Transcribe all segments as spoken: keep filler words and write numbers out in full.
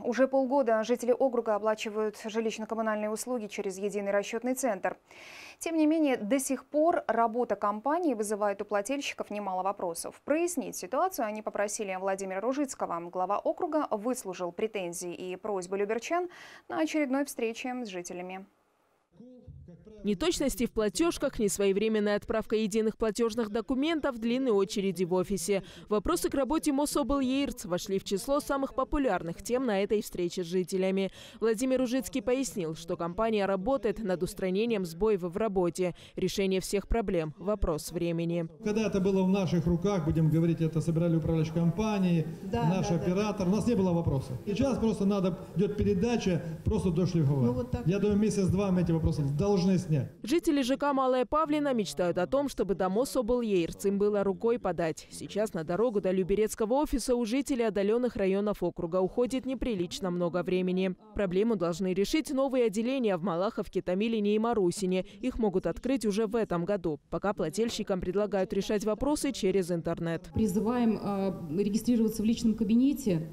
Уже полгода жители округа оплачивают жилищно-коммунальные услуги через единый расчетный центр. Тем не менее, до сих пор работа компании вызывает у плательщиков немало вопросов. Прояснить ситуацию они попросили Владимира Ружицкого. Глава округа выслушал претензии и просьбы люберчан на очередной встрече с жителями. Неточности в платежках, несвоевременная отправка единых платежных документов, длинные очереди в офисе. Вопросы к работе Мособлъерц вошли в число самых популярных тем на этой встрече с жителями. Владимир Ружицкий пояснил, что компания работает над устранением сбоев в работе. Решение всех проблем – вопрос времени. Когда это было в наших руках, будем говорить, это собирали управляющие компании, да, наш да, оператор, да. У нас не было вопросов. Сейчас просто надо, идет передача, просто дошлифовать. Ну, вот Я думаю, месяц-два мы эти вопросы должны снять. Жители ЖК Малая Павлина мечтают о том, чтобы до Мособлъерц им было рукой подать. Сейчас на дорогу до Люберецкого офиса у жителей отдаленных районов округа уходит неприлично много времени. Проблему должны решить новые отделения в Малаховке, Томилине и Марусине. Их могут открыть уже в этом году. Пока плательщикам предлагают решать вопросы через интернет. Призываем э, регистрироваться в личном кабинете,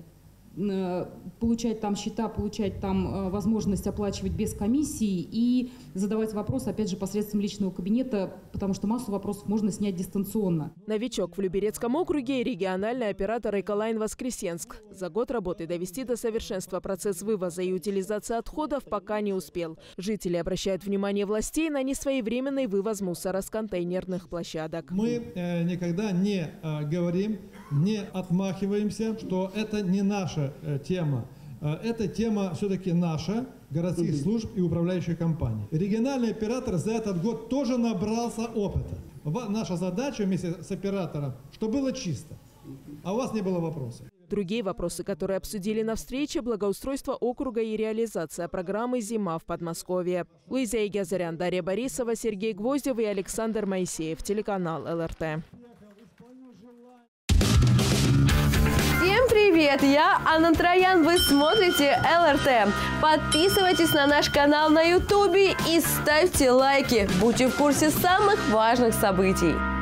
получать там счета, получать там возможность оплачивать без комиссии и задавать вопросы, опять же, посредством личного кабинета, потому что массу вопросов можно снять дистанционно. Новичок в Люберецком округе и региональный оператор Эколайн Воскресенск. За год работы довести до совершенства процесс вывоза и утилизации отходов пока не успел. Жители обращают внимание властей на несвоевременный вывоз мусора с контейнерных площадок. Мы э, никогда не э, говорим, не отмахиваемся, что это не наша тема. Эта тема все-таки наша, городских служб и управляющих компаний. Региональный оператор за этот год тоже набрался опыта. Наша задача вместе с оператором, чтобы было чисто, а у вас не было вопросов. Другие вопросы, которые обсудили на встрече – благоустройство округа и реализация программы «Зима» в Подмосковье. Луиза Игязарян, Дарья Борисова, Сергей Гвоздев и Александр Моисеев. Телеканал эл эр тэ. Всем привет! Я Анна Троян. Вы смотрите эл эр тэ. Подписывайтесь на наш канал на ютубе и ставьте лайки. Будьте в курсе самых важных событий.